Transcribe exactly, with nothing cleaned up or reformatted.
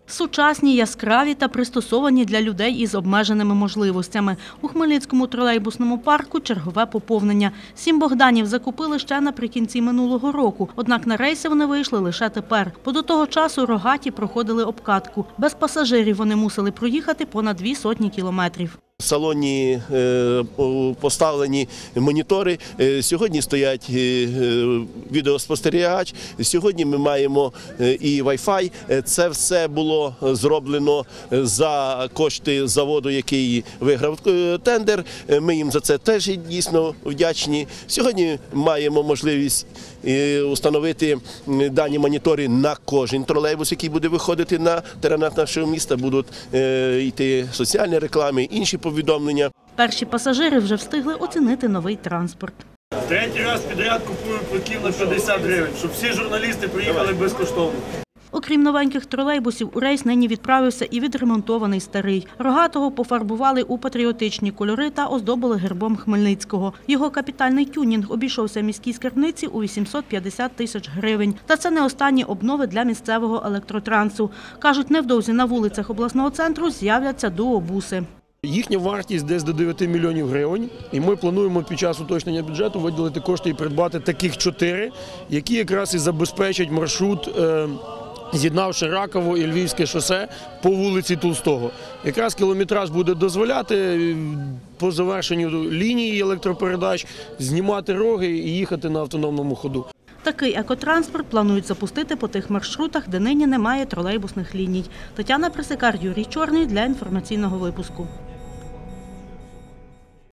Сучасні, яскраві та пристосовані для людей із обмеженими можливостями. У Хмельницькому тролейбусному парку чергове поповнення. Сім Богданів закупили ще наприкінці минулого року, однак на рейси вони вийшли лише тепер. Бо до того часу рогаті проходили обкатку. Без пасажирів вони мусили проїхати понад дві сотні кілометрів. В салоні поставлені монітори, сьогодні стоять відеоспостерігач, сьогодні ми маємо і Wi-Fi. Це все було зроблено за кошти заводу, який виграв тендер. Ми їм за це теж дійсно вдячні. Сьогодні маємо можливість встановити дані монітори на кожен тролейбус, який буде виходити на теренах нашого міста. Будуть йти соціальні реклами, інші повідомлення. Перші пасажири вже встигли оцінити новий транспорт. Третій раз підряд купую квитків на п'ятдесят гривень, щоб всі журналісти приїхали безкоштовно. Окрім новеньких тролейбусів, у рейс нині відправився і відремонтований старий. Рогатого пофарбували у патріотичні кольори та оздобили гербом Хмельницького. Його капітальний тюнінг обійшовся міській скарбниці у вісімсот п'ятдесят тисяч гривень. Та це не останні обнови для місцевого електротрансу. Кажуть, невдовзі на вулицях обласного центру з'являться дуобуси. Їхня вартість десь до дев'яти мільйонів гривень, і ми плануємо під час уточнення бюджету виділити кошти і придбати таких чотири, які якраз і забезпечать маршрут, з'єднавши Раково і Львівське шосе по вулиці Толстого. Якраз кілометраж буде дозволяти по завершенню лінії електропередач знімати роги і їхати на автономному ходу. Такий екотранспорт планують запустити по тих маршрутах, де нині немає тролейбусних ліній. Тетяна Присикар, Юрій Чорний для інформаційного випуску.